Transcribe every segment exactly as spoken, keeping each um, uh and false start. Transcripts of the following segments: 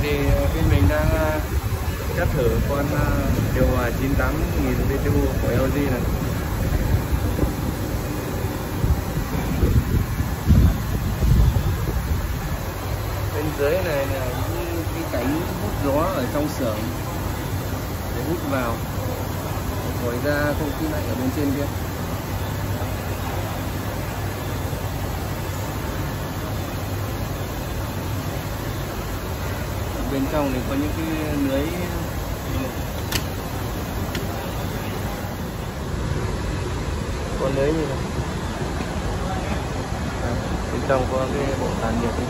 thì bên mình đang test thử con điều hòa chín mươi tám nghìn bê tê u của lờ giê này. Bên dưới này là những cái cánh hút gió ở trong xưởng để hút vào, thổi ra không khí lạnh ở bên trên kia. Bên trong thì có những cái lưới có lưới như này. À, bên trong có cái bộ tản nhiệt này.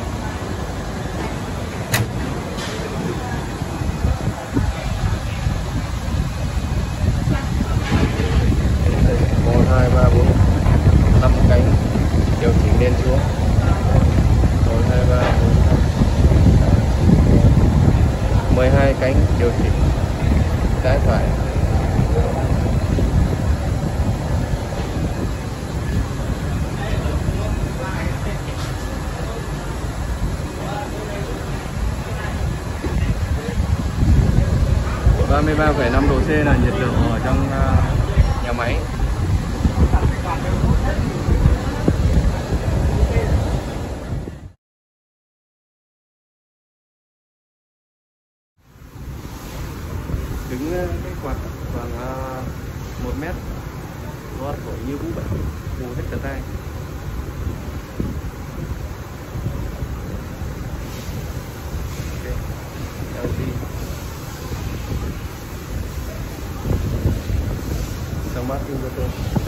một, hai, ba, bốn, năm cánh điều chỉnh lên xuống. một, hai, ba, bốn, mười hai cánh điều chỉnh trái phải. ba mươi ba phẩy năm độ C là nhiệt độ ở trong nhà máy. Đứng cái quạt khoảng một mét, gió thổi như vũ vậy, mù hết cả tay. lờ giê xong bát inverter.